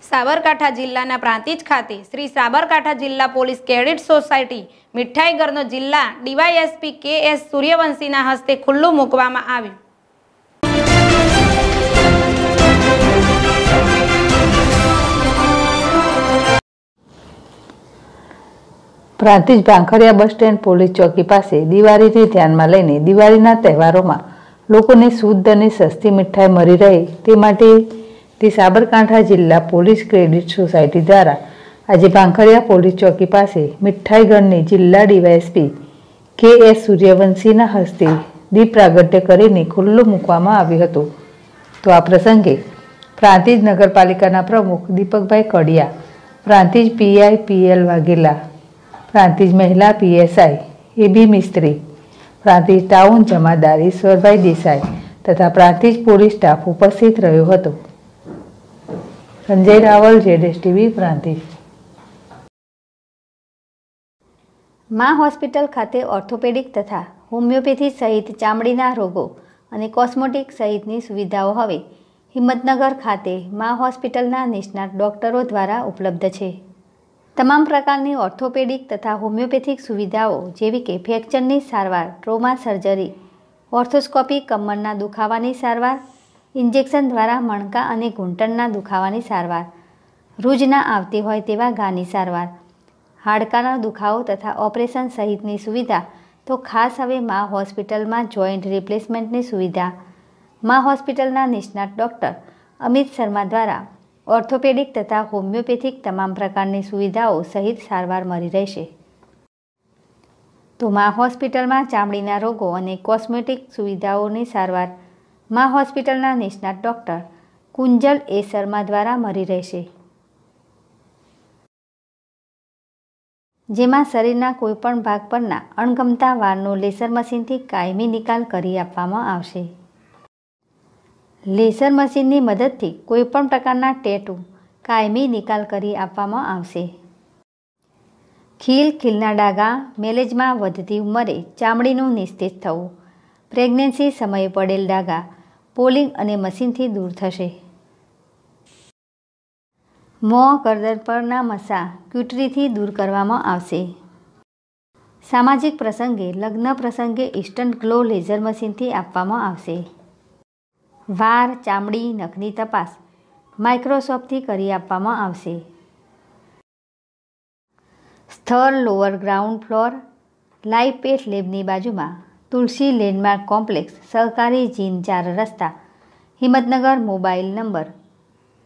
સાબરકાંઠા જિલ્લાના પ્રાંતિજ ખાતે શ્રી સાબરકાંઠા જિલ્લા પોલીસ કેડેટ સોસાયટી મીઠાઈઘરનો જિલ્લા ડીવાયએસપી કે.એસ. સૂર્યવંશીના હસ્તે ખુલ્લું મૂકવામાં આવ્યું। Prantij Bhankhariya bus stand police ચોકી પાસે દિવાળીને ધ્યાનમાં લઈને દિવાળીના તહેવારોમાં લોકોને શુદ્ધ અને સસ્તી મીઠાઈ મળી રહે તે માટે સાબરકાંઠા જિલ્લા પોલીસ ક્રેડિટ સોસાયટી દ્વારા આજે ભાંખરિયા પોલીસ ચોકી પાસે મીઠાઈઘરની જિલ્લા ડીવાયએસપી કે.એસ. સૂર્યવંશીના હસ્તે દીપ પ્રાગટ્ય કરીને ખુલ્લું મૂકવામાં આવ્યું હતું। તો આ પ્રસંગે પ્રાંતિજ નગરપાલિકાના પ્રમુખ દીપકભાઈ કડિયા, પ્રાંતિજ પીઆઈ પી.એલ. વાઘેલા, પ્રાંતિજ મહિલા PSI A B. Mistry, Prantij town જમાદાર ઈશ્વરભાઈ દેસાઈ તથા પ્રાંતિજ પોલીસ સ્ટાફ ઉપસ્થિત રહ્યો હતો। સંજય રાવલ, ZSTV, પ્રાંતિજ। મા હોસ્પિટલ ખાતે ઓર્થોપેડિક તથા હોમિયોપેથી સહિત ચામડીના રોગો અને કોસ્મેટિક સહિતની સુવિધાઓ હવે હિંમતનગર ખાતે મા હોસ્પિટલના નિષ્ણાત ડોક્ટરો દ્વારા ઉપલબ્ધ છે। તમામ પ્રકારની ઓર્થોપેડિક તથા હોમિયોપેથિક સુવિધાઓ જેવી કે ફ્રેક્ચરની સારવાર, ટ્રોમા સર્જરી, ઓર્થોસ્કોપી, કમરના દુખાવાની સારવાર, ઇન્જેક્શન દ્વારા મણકા અને ઘૂંટણના દુખાવાની સારવાર, રૂજ ના આવતી હોય તેવા ઘાની સારવાર, હાડકાનો દુખાવો તથા ઓપરેશન સહિતની સુવિધા તો ખાસ હવે મા હોસ્પિટલમાં જોઈન્ટ રિપ્લેસમેન્ટની સુવિધા મા હોસ્પિટલના નિષ્ણાત ડૉક્ટર અમિત શર્મા દ્વારા ઓર્થોપેડિક તથા હોમિયોપેથિક તમામ પ્રકારની સુવિધાઓ સહિત સારવાર મળી રહેશે। તો મા હોસ્પિટલમાં ચામડીના રોગો અને કોસ્મેટિક સુવિધાઓની સારવાર મા હોસ્પિટલના નિષ્ણાત ડૉક્ટર કુંજલ એ. શર્મા દ્વારા મળી રહેશે, જેમાં શરીરના કોઈપણ ભાગ પરના અણગમતા વાળનો લેસર મશીનથી કાયમી નિકાલ કરી આપવામાં આવશે। લેસર મશીનની મદદથી કોઈપણ પ્રકારના ટેટુ કાયમી નિકાલ કરી આપવામાં આવશે। ખીલના ડાઘા, મેલેજમાં વધતી ઉંમરે ચામડીનું નિસ્તેજ થવું, પ્રેગ્નન્સી સમયે પડેલ ડાઘા પોલિંગ અને મશીનથી દૂર થશે। મોં, ગરદન પરના મસા ક્યુટરીથી દૂર કરવામાં આવશે। સામાજિક પ્રસંગે, લગ્ન પ્રસંગે ઇન્સ્ટન્ટ ગ્લો લેઝર મશીનથી આપવામાં આવશે। વાળ, ચામડી, નખની તપાસ માઇક્રોસ્કોપથી કરી આપવામાં આવશે। સ્થળ lower ground floor, live path લેબની બાજુમાં તુલસી લેન્ડમાર્ક કોમ્પ્લેક્સ, સહકારી જીન 4 રસ્તા, હિંમતનગર। Mobile number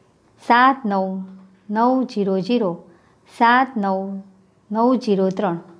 7990079903।